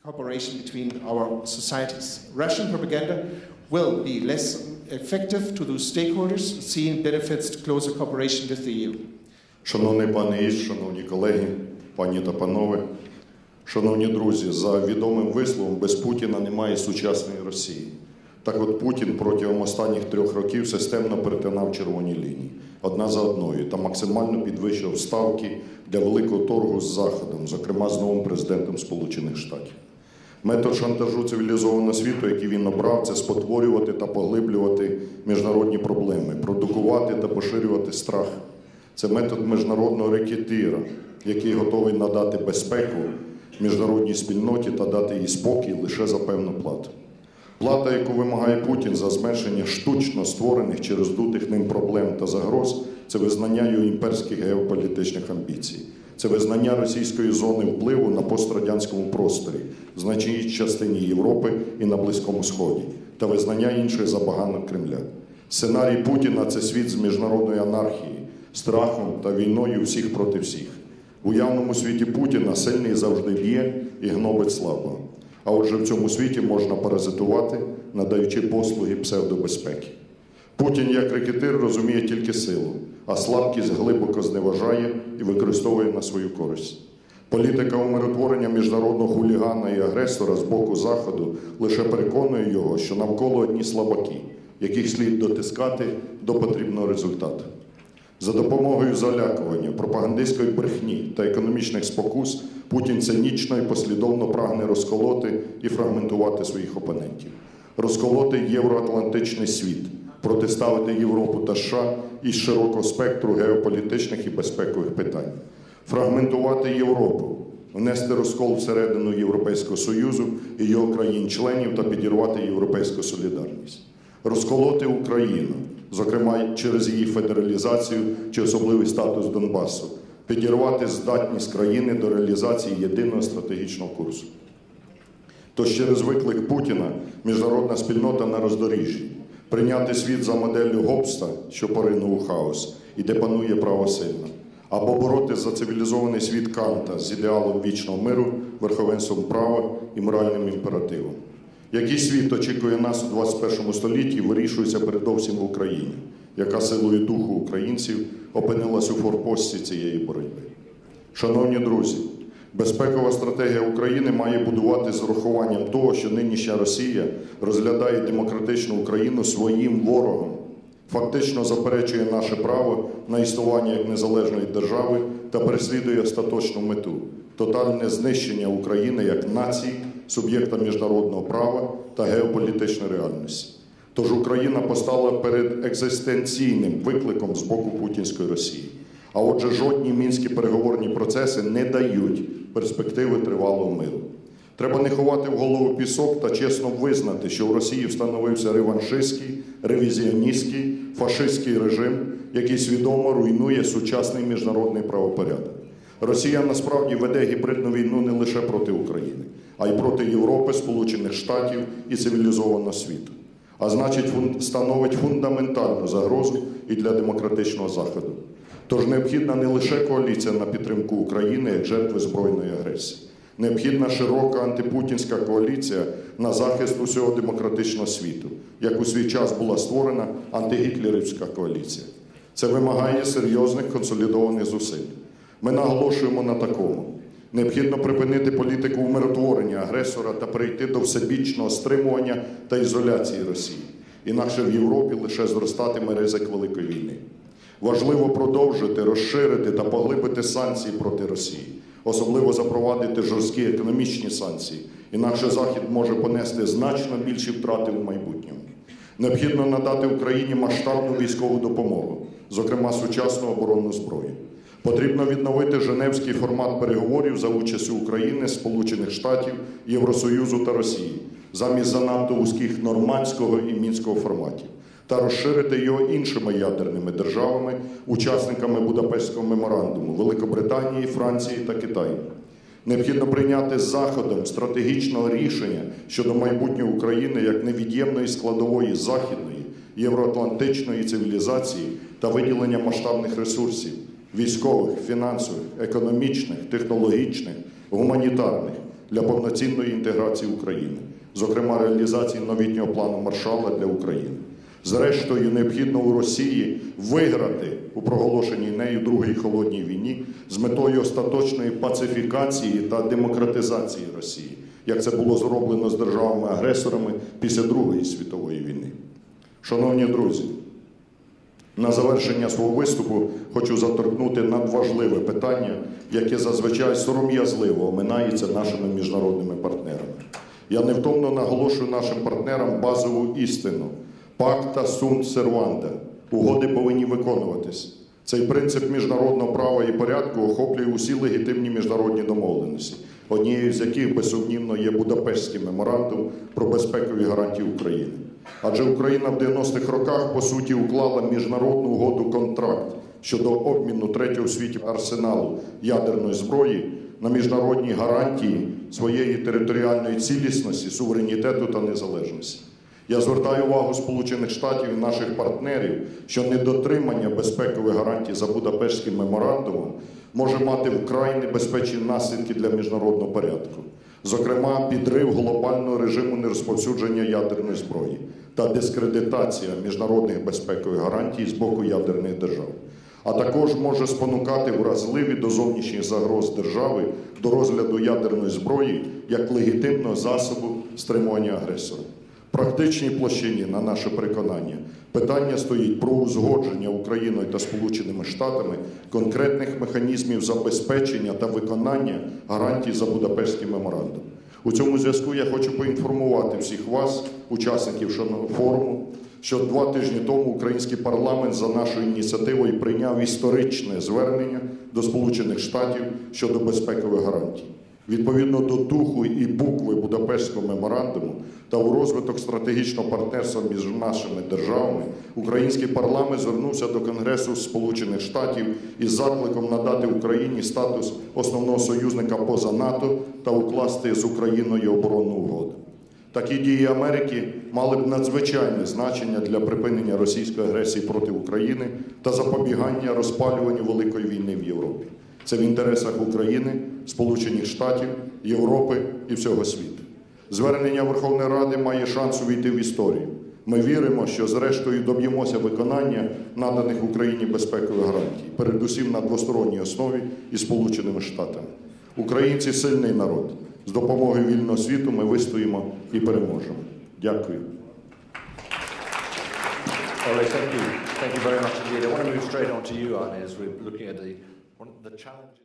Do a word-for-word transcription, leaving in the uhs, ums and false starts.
cooperation between our societies. Russian propaganda will be less effective to those stakeholders, seeing benefits to closer cooperation with the E U. Шановний пане Іс, шановні колеги, пані та панове, шановні друзі, за відомим висловом, без Путіна немає сучасної Росії. Так от Путін протягом останніх трьох років системно перетинав червоні лінії, одна за одною, та максимально підвищував ставки для великого торгу з Заходом, зокрема з новим президентом Сполучених Штатів. Метод шантажу цивілізованого світу, який він обрав, це спотворювати та поглиблювати міжнародні проблеми, продукувати та поширювати страх. Це метод міжнародного рекетира, який готовий надати безпеку міжнародній спільноті та дати їй спокій лише за певну плату. Плата, яку вимагає Путін за зменшення штучно створених чи роздутих ним проблем та загроз, це визнання його імперських геополітичних амбіцій. Це визнання російської зони впливу на пострадянському просторі, в значній частині Європи і на Близькому Сході, та визнання інших забаганок Кремля. Сценарій Путіна – це світ з міжнародної анархії, страхом та війною всіх проти всіх. В уявному світі Путіна сильний завжди б'є і гнобить слабого. А отже, в цьому світі можна паразитувати, надаючи послуги псевдобезпеки. Путін, як рекетир, розуміє тільки силу, а слабкість глибоко зневажає і використовує на свою користь. Політика умиротворення міжнародного хулігана і агресора з боку Заходу лише переконує його, що навколо одні слабаки, яких слід дотискати до потрібного результату. За допомогою залякування, пропагандистської брехні та економічних спокус Путін цинічно і послідовно прагне розколоти і фрагментувати своїх опонентів. Розколоти євроатлантичний світ, протиставити Європу та США із широкого спектру геополітичних і безпекових питань. Фрагментувати Європу, внести розкол всередину Європейського Союзу і його країн-членів та підірвати європейську солідарність. Розколоти Україну, зокрема через її федералізацію чи особливий статус Донбасу, підірвати здатність країни до реалізації єдиного стратегічного курсу. Тож через виклик Путіна міжнародна спільнота на роздоріжжі. Прийняти світ за моделлю Гоббса, що поринув у хаос, і де панує право сильного. Або боротися за цивілізований світ Канта з ідеалом вічного миру, верховенством права і моральним імперативом. Який світ очікує нас у двадцять першому столітті, вирішується передовсім в Україні, яка силою духу українців опинилась у форпості цієї боротьби. Шановні друзі, безпекова стратегія України має будувати з урахуванням того, що нинішня Росія розглядає демократичну Україну своїм ворогом, фактично заперечує наше право на існування як незалежної держави та переслідує остаточну мету – тотальне знищення України як нації, суб'єкта міжнародного права та геополітичної реальності. Тож Україна постала перед екзистенційним викликом з боку путінської Росії. А отже, жодні мінські переговорні процеси не дають перспективи тривалого миру. Треба не ховати в голову пісок та чесно визнати, що в Росії встановився реваншистський, ревізіоністський, фашистський режим, який свідомо руйнує сучасний міжнародний правопорядок. Росія насправді веде гібридну війну не лише проти України, а й проти Європи, Сполучених Штатів і цивілізованого світу. А значить, становить фундаментальну загрозу і для демократичного Заходу. Тож необхідна не лише коаліція на підтримку України як жертви збройної агресії. Необхідна широка антипутінська коаліція на захист усього демократичного світу, як у свій час була створена антигітлерівська коаліція. Це вимагає серйозних консолідованих зусиль. Ми наголошуємо на такому. Необхідно припинити політику умиротворення агресора та перейти до всебічного стримування та ізоляції Росії. Інакше в Європі лише зростатиме ризик великої війни. Важливо продовжити, розширити та поглибити санкції проти Росії. Особливо запровадити жорсткі економічні санкції. Інакше Захід може понести значно більші втрати в майбутньому. Необхідно надати Україні масштабну військову допомогу, зокрема сучасну оборонну зброю. Потрібно відновити Женевський формат переговорів за участю України, Сполучених Штатів, Євросоюзу та Росії, замість занадто вузьких нормандського і мінського форматів, та розширити його іншими ядерними державами, учасниками Будапештського меморандуму – Великобританії, Франції та Китаю. Необхідно прийняти з Заходом стратегічного рішення щодо майбутнього України як невід'ємної складової західної, євроатлантичної цивілізації та виділення масштабних ресурсів – військових, фінансових, економічних, технологічних, гуманітарних для повноцінної інтеграції України, зокрема реалізації новітнього плану Маршалла для України. Зрештою, необхідно у Росії виграти у проголошеній нею Другій холодній війні з метою остаточної пацифікації та демократизації Росії, як це було зроблено з державами-агресорами після Другої світової війни. Шановні друзі, на завершення свого виступу хочу заторкнути надважливе питання, яке зазвичай сором'язливо оминається нашими міжнародними партнерами. Я невтомно наголошую нашим партнерам базову істину – Pacta sunt servanda. Угоди повинні виконуватись. Цей принцип міжнародного права і порядку охоплює усі легітимні міжнародні домовленості, однією з яких, безсумнівно, є Будапештський меморандум про безпекові гарантії України. Адже Україна в дев'яностих роках, по суті, уклала міжнародну угоду-контракт щодо обміну третього в світі арсеналу ядерної зброї на міжнародні гарантії своєї територіальної цілісності, суверенітету та незалежності. Я звертаю увагу Сполучених Штатів і наших партнерів, що недотримання безпекових гарантій за Будапештським меморандумом може мати вкрай небезпечні наслідки для міжнародного порядку. Зокрема, підрив глобального режиму нерозповсюдження ядерної зброї та дискредитація міжнародних безпекових гарантій з боку ядерних держав. А також може спонукати вразливі до зовнішніх загроз держави до розгляду ядерної зброї як легітимного засобу стримування агресора. В практичній площині, на наше переконання, питання стоїть про узгодження Україною та Сполученими Штатами конкретних механізмів забезпечення та виконання гарантій за Будапештським меморандумом. У цьому зв'язку я хочу поінформувати всіх вас, учасників форуму, що два тижні тому український парламент за нашою ініціативою прийняв історичне звернення до Сполучених Штатів щодо безпекових гарантій. Відповідно до духу і букви Будапештського меморандуму та у розвиток стратегічного партнерства між нашими державами, український парламент звернувся до Конгресу Сполучених Штатів із закликом надати Україні статус основного союзника поза НАТО та укласти з Україною оборонну угоду. Такі дії Америки мали б надзвичайне значення для припинення російської агресії проти України та запобігання розпалюванню великої війни в Європі. Це в інтересах України, Сполучених Штатів, Європи і всього світу. Звернення Верховної Ради має шанс увійти в історію. Ми віримо, що зрештою доб'ємося виконання наданих Україні безпекових гарантій, передусім на двосторонній основі із Сполученими Штатами. Українці – сильний народ. З допомогою вільного світу ми вистоїмо і переможемо. Дякую. Ole, thank you. Thank you very much indeed. I want to move straight on to you, Arne, as we're looking at the, one of the challenges.